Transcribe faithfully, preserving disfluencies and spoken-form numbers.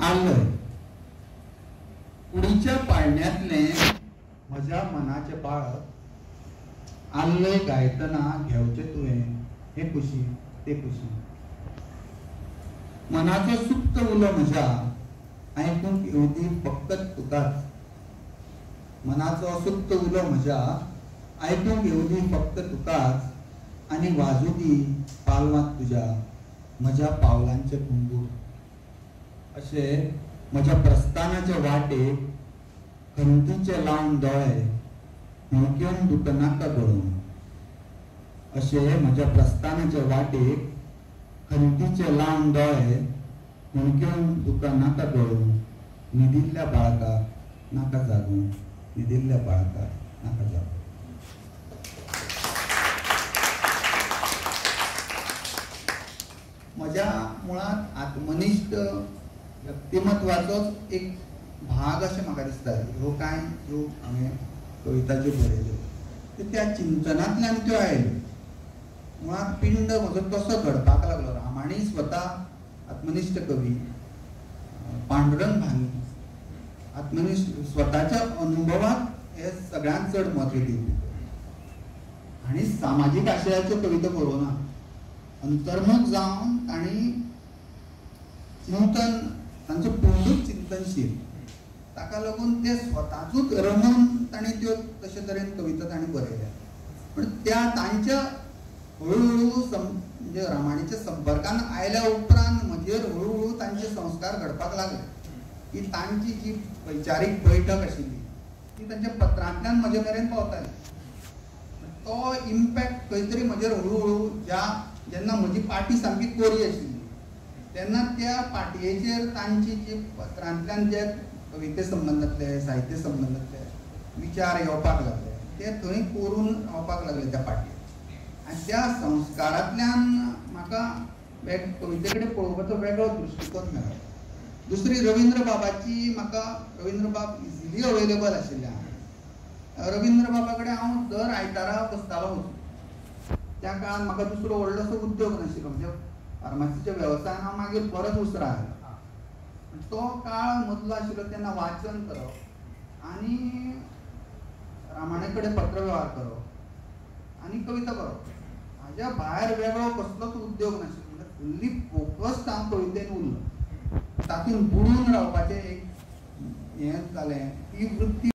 आलय कुडीच्या पाळण्यातले म्हज्या मनाचे बाळक आलय गायतना घेवचे तुवें हे खुशी ते खुशी मनाचो सुप्त उलो म्हज्या आयकूंक येवदी फक्त तुकाच मनाचो सुप्त उलो म्हज्या आयकूंक येवदी फक्त तुकाच आनी वाजूदी पालवांत तुज्या म्हज्या पावलांचे घुंगूर अशे म्हज्या प्रस्थानाच्या वाटेक खंतीचे लावन दोळे हुणक्योन दुखनाका गळून अशे म्हज्या प्रस्थानाच्या वाटेक खंतीचे लावन दोळे हुणक्योन दुखनाका गळून न्हिदिल्ल्या बाळकाक नाका जागून न्हिदिल्ल्या बाळकाक नाका जागून. म्हज्या मुळात आत्मनिश्ठ व्यक्तिमत्वाचोच एक भाग अशें म्हाका दिसता. ह्यो कांय ज्यो हांवें कविता ज्यो बरयल्यो त्यो त्या चिंतनांतल्यान त्यो आयल्यो. मुळात पिंड म्हजो तसो घडपाक लागलो. रामाणी स्वता आत्मनिश्ठ कवी, पांडुरंग भांगी आत्मनिश्ठ स्वताच्या अनुभवाक हे सगळ्यांत चड म्हत्व दिवपी आनी सामाजीक आशयाच्यो कविता बरोवना. अंतर्मुख जावन तांणी चिंतन तांचो पूर्णूच चिंतनशील ताका लागून ते स्वताचूच रमून तांणी त्यो तशे तरेन कविता तांणी बरयल्या. पण त्या तांच्या हळूहळू म्हणजे रामाणीच्या संपर्कान आयल्या उपरांत म्हजेर हळूहळू तांचे संस्कार घडपाक लागले की तांची जी वैचारीक बैठक आशिल्ली ती तांच्या पत्रांतल्यान म्हजे मेरेन पावताली. तो इम्पॅक्ट खंय तरी म्हजेर हळूहळू ज्या जेन्ना म्हजी पाटी सामकी कोरी आशिल्ली तेन्ना त्या पाटयेचेर तांची जी पत्रांतल्यान जे कविते संबंदांतले साहित्य संबंदांतले विचार येवपाक लागले ते थंय कोरून रावपाक लागले त्या पाटयेर. आनी त्या संस्कारांतल्यान म्हाका वेग कविते कडेन पळोवपाचो वेगळो दृश्टिकोन मेळ्ळो. दुसरी रवींद्र बाबाची म्हाका रवींद्र बाब इजिली अवेलेबल आशिल्ल्यान रवींद्र बाबा कडेन हांव दर आयतारा बसतालो वचून. त्या काळान म्हाका दुसरो व्हडलोसो उद्योग नाशिल्लो. म्हणजे फार्मासीच्या वेवसायान हांव मागीर परत उसरा आयलो. तो काळ मदलो आशिल्लो तेन्ना वाचन करप आनी रामाणे कडेन पत्रव्यवहार करप आनी कविता बरोवप हाज्या भायर वेगळो कसलोच उद्योग नाशिल्लो. म्हणजे फुल्ली फोकस्ड हांव कवितेन उरलो. तातूंत बुडून रावपाचें एक हें जालें. ती वृत्ती